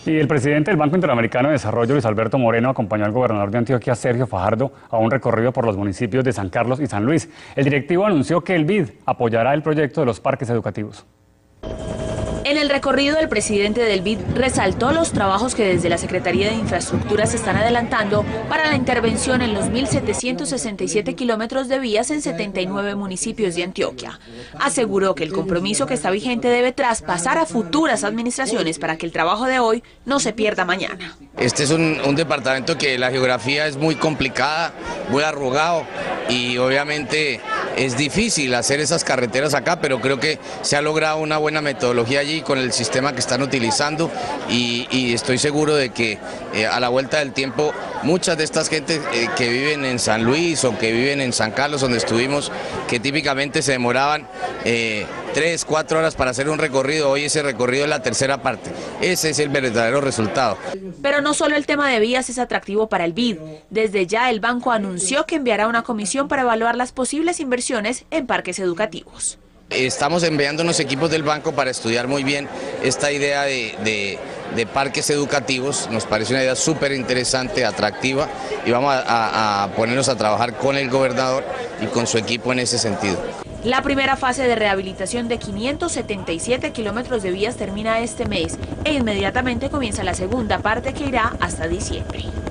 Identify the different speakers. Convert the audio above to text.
Speaker 1: Y el presidente del Banco Interamericano de Desarrollo, Luis Alberto Moreno, acompañó al gobernador de Antioquia, Sergio Fajardo, a un recorrido por los municipios de San Carlos y San Luis. El directivo anunció que el BID apoyará el proyecto de los parques educativos.
Speaker 2: En el recorrido, el presidente del BID resaltó los trabajos que desde la Secretaría de Infraestructura se están adelantando para la intervención en los 1.767 kilómetros de vías en 79 municipios de Antioquia. Aseguró que el compromiso que está vigente debe traspasar a futuras administraciones para que el trabajo de hoy no se pierda mañana.
Speaker 3: Este es un departamento que la geografía es muy complicada, muy arrugado y obviamente es difícil hacer esas carreteras acá, pero creo que se ha logrado una buena metodología allí con el sistema que están utilizando y estoy seguro de que a la vuelta del tiempo muchas de estas gentes que viven en San Luis o que viven en San Carlos, donde estuvimos, que típicamente se demoraban 3, 4 horas para hacer un recorrido, hoy ese recorrido es la tercera parte. Ese es el verdadero resultado.
Speaker 2: Pero no solo el tema de vías es atractivo para el BID. Desde ya el banco anunció que enviará una comisión para evaluar las posibles inversiones en parques educativos.
Speaker 3: Estamos enviando unos equipos del banco para estudiar muy bien esta idea de parques educativos. Nos parece una idea súper interesante, atractiva, y vamos a ponernos a trabajar con el gobernador y con su equipo en ese sentido.
Speaker 2: La primera fase de rehabilitación de 577 kilómetros de vías termina este mes e inmediatamente comienza la segunda parte que irá hasta diciembre.